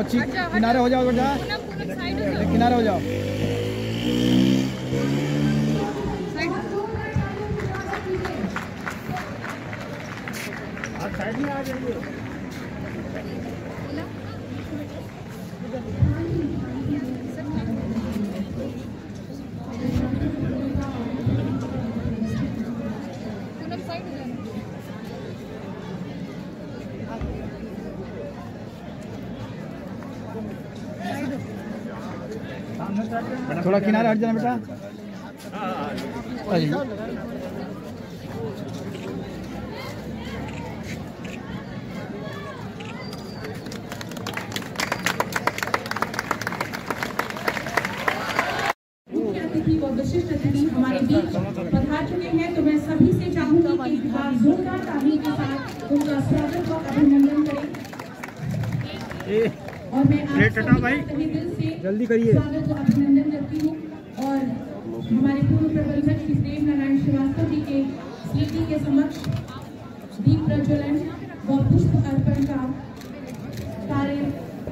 बच्ची किनारे हो जाओ बेटा, किनारे हो जाओ। साइड में आ जाइए। थोड़ा किनारे हट जाना बेटा। और विशिष्ट अतिथि हमारे बीच पधार चुके हैं, तो मैं सभी से चाहूंगी कि आप जोरदार ताली के साथ उनका स्वागत और अभिनंदन करें। और मैं आप सभी दिल से जल्दी करिए स्वागत और अभिनंदन करती हूँ। और हमारे पूर्व प्रबंधक श्री देव नारायण श्रीवास्तव जी के स्मृति के समक्ष दीप प्रज्वलन व पुष्प अर्पण का कार्य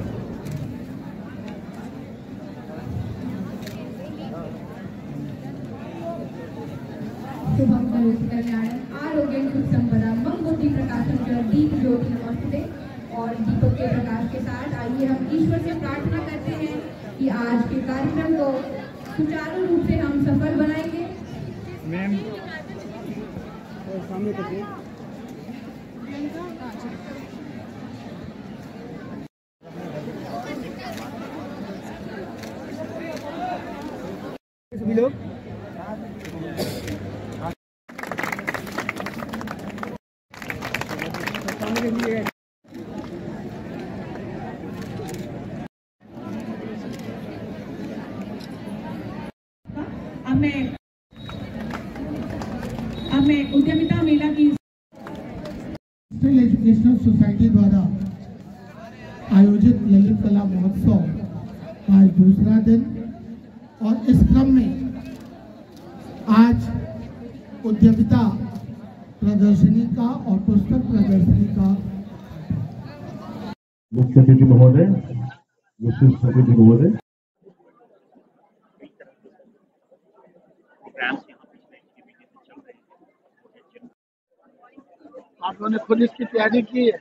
शुभम करोति कल्याणम आरोग्यम सुख संपदा मंगोति प्रकाशम च दीप ज्योति नमस्ते। और दीपक के प्रकाश के साथ आइए हम ईश्वर से प्रार्थना करते हैं कि आज के कार्यक्रम को सुचारू रूप से हम सफल बनाएंगे। मैम सामने करिए। सभी लोग अब मैं उद्यमिता मेला की एजुकेशनल सोसाइटी द्वारा आयोजित ललित कला महोत्सव आज दूसरा दिन, और इस क्रम में आज उद्यमिता प्रदर्शनी का और पुस्तक प्रदर्शनी का मुख्य अतिथि महोदय, विशिष्ट अतिथि महोदय, आप लोगों ने खुद इसकी तैयारी की है।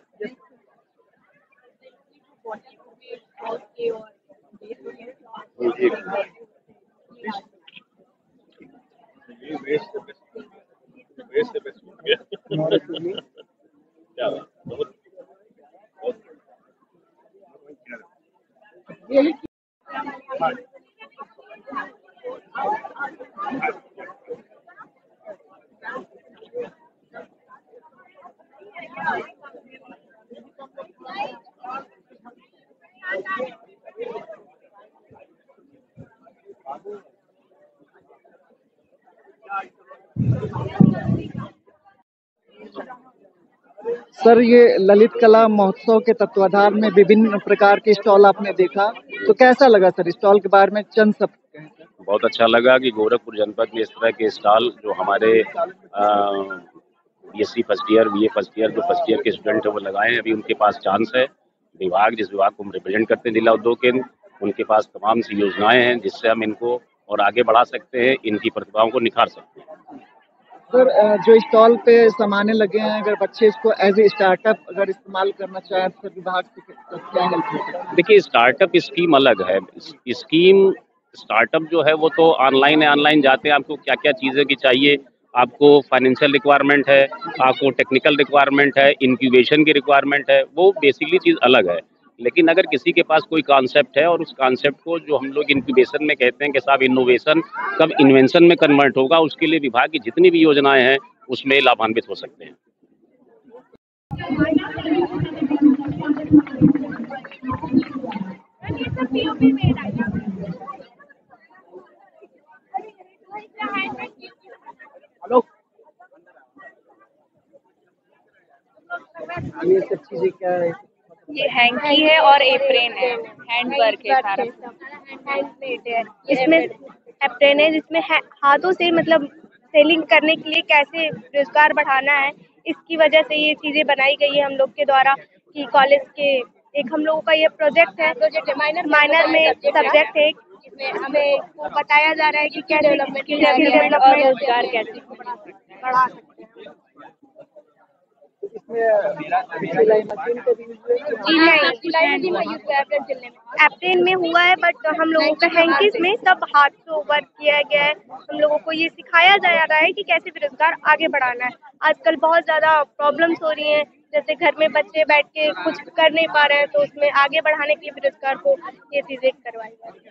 सर, ये ललित कला महोत्सव के तत्वाधान में विभिन्न प्रकार के स्टॉल आपने देखा, तो कैसा लगा सर? स्टॉल के बारे में चंद सब कहें। बहुत अच्छा लगा कि गोरखपुर जनपद में इस तरह के स्टॉल जो हमारे BSc first year, BA first year, जो फर्स्ट ईयर के स्टूडेंट हैं वो लगाए हैं। अभी उनके पास चांस है। विभाग, जिस विभाग को हम रिप्रेजेंट करते हैं जिला उद्योग केंद्र, उनके पास तमाम सी योजनाएं हैं जिससे हम इनको और आगे बढ़ा सकते हैं, इनकी प्रतिभाओं को निखार सकते हैं। सर, जो स्टॉल पे सामाने लगे हैं, अगर बच्चे इसको एज ए स्टार्टअप अगर इस्तेमाल करना चाहें तो विभाग से क्या हेल्प हो सकती है? देखिए, स्टार्टअप स्कीम अलग है। स्कीम स्टार्टअप जो है वो तो ऑनलाइन है। ऑनलाइन जाते हैं, आपको क्या क्या चीज़ें की चाहिए, आपको फाइनेंशियल रिक्वायरमेंट है, आपको टेक्निकल रिक्वायरमेंट है, इंक्यूबेशन की रिक्वायरमेंट है, वो बेसिकली चीज़ अलग है। लेकिन अगर किसी के पास कोई कॉन्सेप्ट है और उस कॉन्सेप्ट को जो हम लोग इंक्यूबेशन में कहते हैं कि साहब इनोवेशन कब इन्वेंशन में कन्वर्ट होगा, उसके लिए विभाग की जितनी भी योजनाएं हैं उसमें लाभान्वित हो सकते हैं। हेलो, ये सब चीजें क्या है? ये हैंकी है और एप्रेन है, हैंड वर्क है सारा। हैंडमेड है। इसमें एप्रेन है जिसमें हाथों से मतलब सेलिंग करने के लिए कैसे रोजगार बढ़ाना है, इसकी वजह से ये चीजें बनाई गई है हम लोग के द्वारा कि कॉलेज के एक हम लोगों का ये प्रोजेक्ट है, माइनर में सब्जेक्ट है, इसमें हमें को बताया जा रहा है कि क्या डेवलपमेंट और रोजगार कैसे बढ़ा सकते हैं। एप्रेन में हुआ है, बट हम लोगों का हैंकीज में सब हाथ से वर्क किया गया है। हम लोगों को ये सिखाया जा रहा है कि कैसे बेरोजगार आगे बढ़ाना है। आजकल बहुत ज्यादा प्रॉब्लम्स हो रही हैं, जैसे घर में बच्चे बैठ के कुछ कर नहीं पा रहे हैं, तो उसमें आगे बढ़ाने के लिए बेरोजगार को ये चीजें करवाई जा रही है।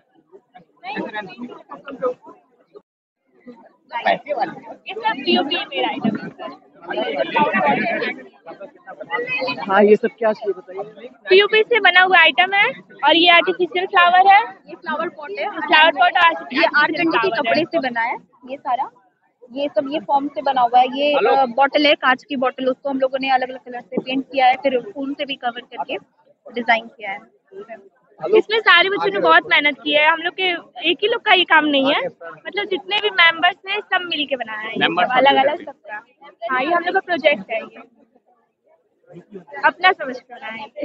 हाँ, ये सब क्या चीज बताइए। पीयूपी से बना हुआ आइटम है, और ये आर्टिफिशियल फ्लावर है, ये फ्लावर पॉट है, फ्लावर पॉट ये आर्टिफिशियल के कपड़े से बना है। ये सारा ये सब ये फॉर्म से बना हुआ है। ये बॉटल है, कांच की बॉटल, उसको हम लोगों ने अलग अलग कलर से पेंट किया है, फिर फूल से भी कवर करके डिजाइन किया है। इसमें सारे बच्चों ने बहुत मेहनत की है। हम लोग के एक ही लोग का ये काम नहीं है, मतलब जितने भी मेंबर्स हैं सब मिल के बनाया है, अलग अलग सबका। हाँ, ये हम लोग का प्रोजेक्ट है, ये अपना समझ कर रहा है।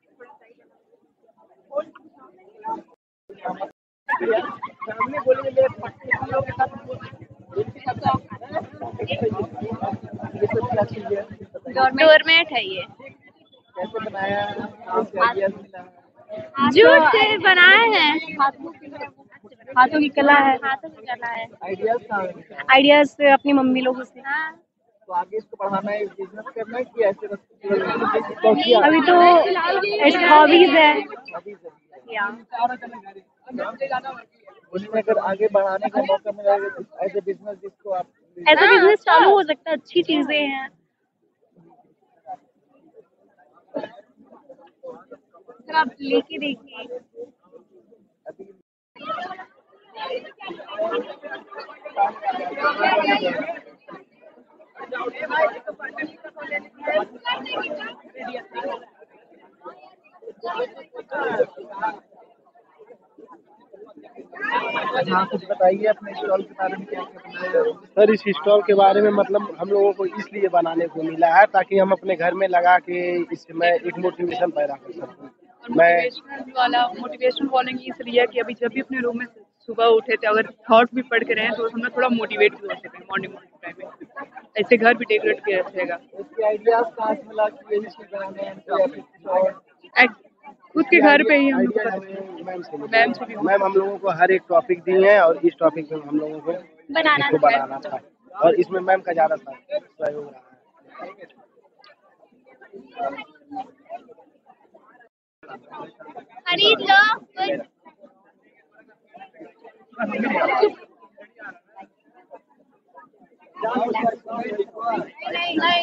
डोरमेट है ये। कैसे बनाया? जूट से बनाए हैं, हाथों की कला है, आइडियाज अपनी मम्मी लोगों से। तो आगे इसको बढ़ाना है, बिजनेस करना है कि ऐसे अभी तो हॉबीज है। उसमें अगर आगे बढ़ाने का मौका मिला एज ए बिजनेस, जिसको आप ऐसा बिजनेस चालू हो सकता है, अच्छी चीजें हैं। आप लेके देखिए। हाँ, कुछ बताइए अपने स्टॉल के बारे में, क्या क्या बनाया? सर, इस स्टॉल के बारे में मतलब हम लोगों को इसलिए बनाने को मिला है ताकि हम अपने घर में लगा के इसमें एक मोटिवेशन पैदा कर सकूं। मोटिवेशन वाला इसलिए कि अभी जब भी अपने रूम में सुबह उठे थे, अगर थॉट भी पढ़ के रहे तो हमें थोड़ा मोटिवेट भी हो सके मॉर्निंग टाइम में, ऐसे घर भी डेकोरेट किया रहेगा। इसके आइडियाज कहाँ से मिला कि यही चीज बनाने हैं या फिर कुछ और? खुद के घर पे ही हम लोग मैम हम लोगों को हर एक टॉपिक दी है और इस टॉपिक में हम लोगों को बनाना था और इसमें मैम का ज्यादा सहयोग रहा है। खरीद लो नहीं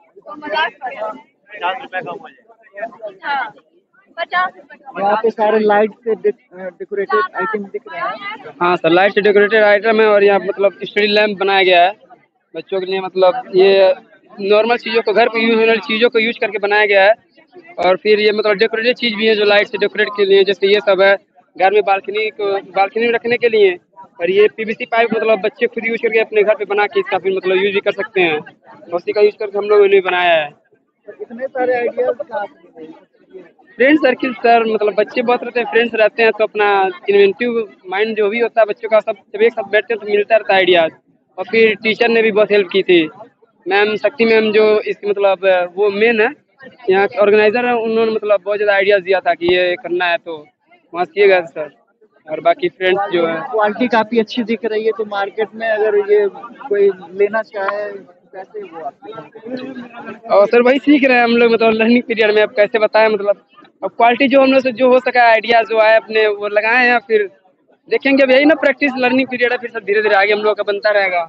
50 रुपए कम हो जाएगा। हाँ, 50 रुपए। यहाँ पे सारे लाइट से डेकोरेटेड आइटम दिख रहे हैं। हाँ सर, लाइट से डेकोरेटेड आइटम है और यहाँ मतलब स्टडी लैंप बनाया गया है बच्चों के लिए। मतलब ये नॉर्मल चीज़ों को, घर पे यूज होने वाली चीज़ों को यूज करके बनाया गया है। और फिर ये मतलब डेकोरेटेड चीज़ भी है जो लाइट से डेकोरेट के लिए, जैसे ये सब है घर में बालकनी में रखने के लिए। और ये पीवीसी पाइप मतलब बच्चे खुद यूज करके अपने घर पे बना के इसका फिर मतलब यूज भी कर सकते हैं, उसी का यूज करके हम लोगों ने बनाया है। इतने सारे आइडियाज फ्रेंड सर्किल सर, मतलब बच्चे बहुत रहते हैं, फ्रेंड्स रहते हैं, तो अपना इन्वेंटिव माइंड जो भी होता है बच्चों का, सब जब एक साथ बैठते हैं तो मिलता रहता है आइडियाज। और फिर टीचर ने भी बहुत हेल्प की थी, मैम शक्ति मैम जो इसकी मतलब वो मेन है यहाँ ऑर्गेनाइजर है, उन्होंने मतलब बहुत ज़्यादा आइडियाज दिया था कि ये करना है, तो वहाँ किए गए सर। और बाकी फ्रेंड्स जो है, क्वालिटी काफ़ी अच्छी दिख रही है, तो मार्केट में अगर ये कोई लेना चाहे कैसे वो? और सर वही सीख रहे हैं हम लोग, मतलब लर्निंग पीरियड में। अब कैसे बताएं, मतलब अब क्वालिटी जो हम लोग से जो हो सका आइडियाज जो आए अपने वो लगाए हैं, फिर देखेंगे। अब यही ना प्रैक्टिस लर्निंग पीरियड है, फिर सब धीरे धीरे आगे हम लोग का बनता रहेगा।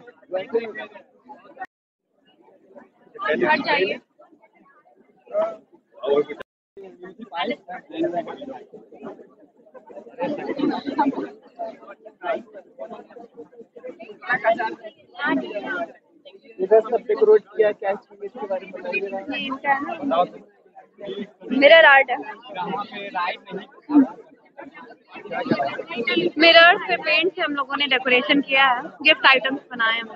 इधर सब डेकोरेट किया, क्या चीज़ इसके बारे में बताइए। मिरर आर्ट है, मिरर से पेंट से हम लोगों ने डेकोरेशन किया है, गिफ्ट आइटम्स बनाए हैं।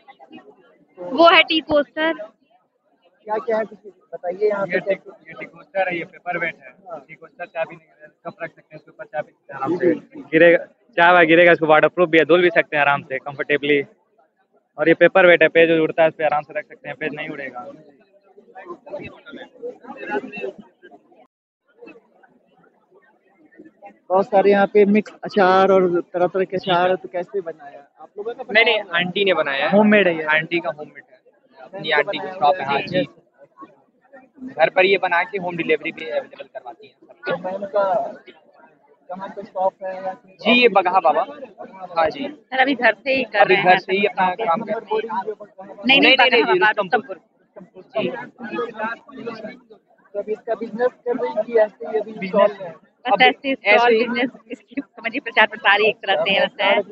वो है टी पोस्टर। क्या क्या है कुछ बताइए यहाँ पे। सर ये पेपर वेट है, किसी को सर चाबी नहीं कप रख सकते हैं उसके ऊपर, चाबी आराम से गिरेगा, चाबी गिरेगा, इसको वाटर प्रूफ भी है, धुल भी सकते हैं आराम से कंफर्टेबली। और ये पेपर वेट है, पेज उड़ता है इस पे आराम से रख सकते हैं, पेज नहीं उड़ेगा। बहुत सारे यहाँ पे मिक्स अचार और तरह तरह के अचार है, तो कैसे बनाया आप लोगों ने? नहीं आंटी ने बनाया है, होममेड है ये? आंटी का होममेड है, अपनी आंटी की शॉप है। हाँ जी, घर पर ये बना के होम डिलीवरी भी अवेलेबल करवाती है। तो मैम का कहाँ पे शॉप है या जी ये बगहा बाबा। हाँ जी सर अभी घर से ही कर अभी रहे घर हैं। से ही अपना काम कर रहे हैं। नहीं नहीं बगहा रुस्तमपुर जी। तो अभी इसका बिजनेस कर रही है कि ऐसे ही अभी स्टॉल है? बस ऐसे स्टॉल बिजनेस, इसकी समझिए प्रचार प्रसार ही एक तरह से होता है।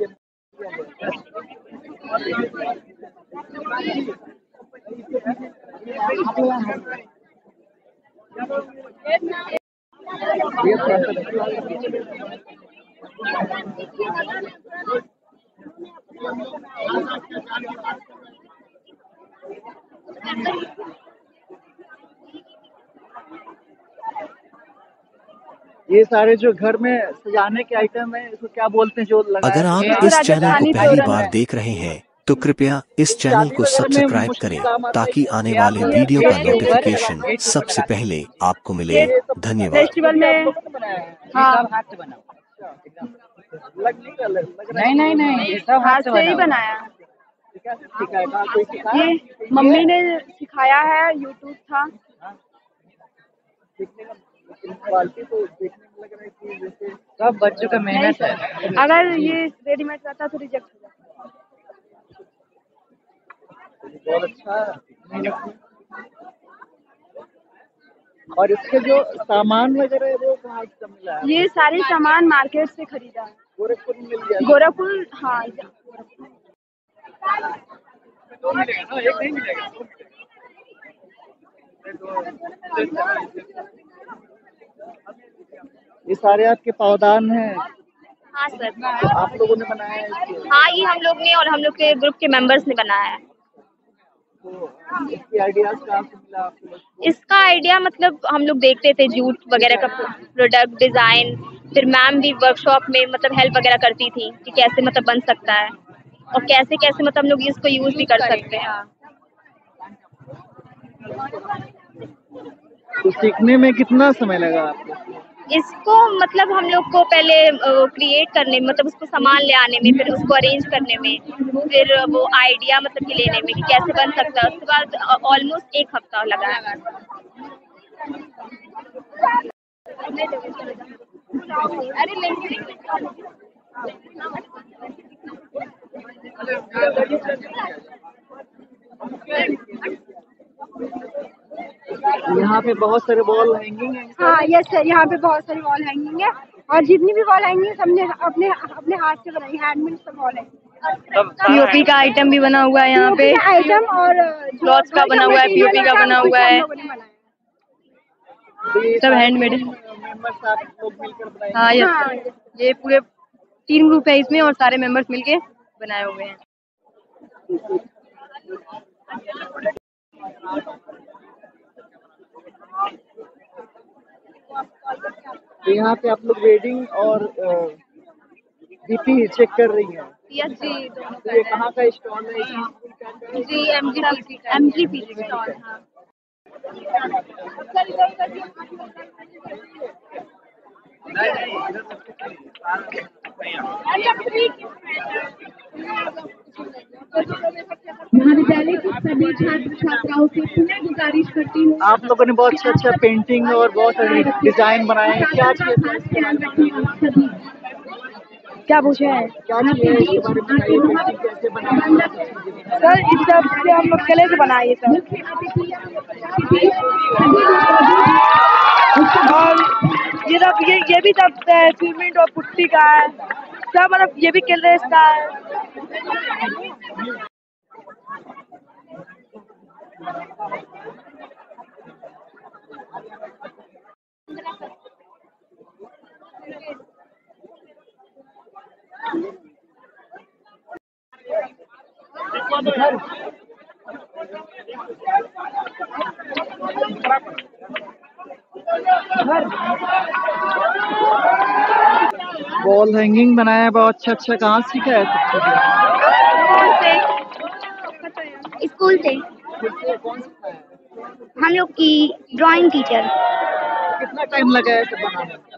ये सारे जो घर में सजाने के आइटम है, इसको क्या बोलते हैं जो लगाया? अगर आप इस चैनल को पहली बार देख रहे हैं तो कृपया इस चैनल को सब्सक्राइब करें ताकि आने वाले वीडियो का नोटिफिकेशन सबसे पहले आपको मिले। धन्यवाद। फेस्टिवल में हाँ नहीं ये सब हाथ से ही बनाया। ये मम्मी ने सिखाया है, यूट्यूब था। सब बच्चों का मेहनत है। अगर ये रेडीमेड रहता तो रिजेक्ट हो जाता। बहुत अच्छा। और इसके जो सामान वगैरह है वो कहाँ से मिला है? ये सारे सामान मार्केट से खरीदा है। गोरखपुर में मिल गया? गोरखपुर हाँ। दो मिलेगा ना, एक नहीं मिलेगा। ये सारे आपके पावदान हैं? हाँ सर। तो आप लोगों ने बनाया है इसको? हाँ ये हम लोग ने और हम लोग के ग्रुप के मेंबर्स ने बनाया है। तो इसकी आइडियाज कहाँ से मिला आपको? इसका आइडिया मतलब हम लोग देखते थे जूट वगैरह का प्रोडक्ट डिजाइन, फिर मैम भी वर्कशॉप में मतलब हेल्प वगैरह करती थी कि कैसे मतलब बन सकता है और कैसे कैसे मतलब हम लोग इसको यूज भी कर सकते हैं। तो सीखने में कितना समय लगा आपको? इसको मतलब हम लोग को पहले क्रिएट करने में, मतलब उसको सामान ले आने में, फिर उसको अरेंज करने में, फिर वो आइडिया मतलब कि लेने में कि कैसे बन सकता है, उसके बाद ऑलमोस्ट 1 हफ्ता लगा है। यहाँ पे बहुत सारे वॉल हैंगिंग है। हाँ यस सर, यहाँ पे बहुत सारी वॉल हैंगिंग है और जितनी भी वॉल हैंगिंग सबने अपने अपने हाथ से बनाई, हैंडमेड सब वॉल है। पीओपी का आइटम भी बना हुआ है यहाँ पे, आइटम और क्लॉथ्स का बना हुआ है, पीओपी का बना हुआ है, सब हैंडमेड है। हाँ यस, ये पूरे 3 ग्रुप है इसमें और सारे मेंबर्स मिलके बनाए हुए हैं। तो यहाँ पे आप लोग वेडिंग और डीपी चेक कर रही हैं? यस जी। तो ये कहाँ का स्टॉल है? जी एमजीपी स्टॉल। हाँ महाविद्यालय के सभी छात्र छात्राओं से पुनः गुजारिश करती हूँ, आप लोगों ने बहुत अच्छा पेंटिंग और बहुत सारे डिजाइन बनाए हैं। क्या खास ध्यान रखें आप सभी। क्या पूछे हैं? क्या चाहिए इसके बारे में बताइए, कैसे बनाया? सर इस सब से हम लोग कले से बनाए सर, और ये सब ये भी सब सीमेंट और पुट्टी का है सब, मतलब ये भी किले का है। वॉल हैंगिंग बनाया है बहुत अच्छा अच्छा। कहाँ सीखा है सब चीजें? स्कूल से कौन सिखाया है? हम लोग की ड्राइंग टीचर। कितना टाइम लगा है सब बनाने में?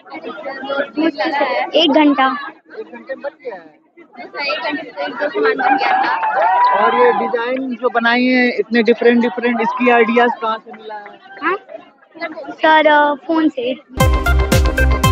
1 घंटा। 1 घंटे में बन गया है। 1 घंटे से 1-2 सामान बन गया था। और ये डिजाइन जो बनाई है इतने डिफरेंट डिफरेंट, इसकी आइडियाज कहाँ से मिला है? हाँ सर, फोन से।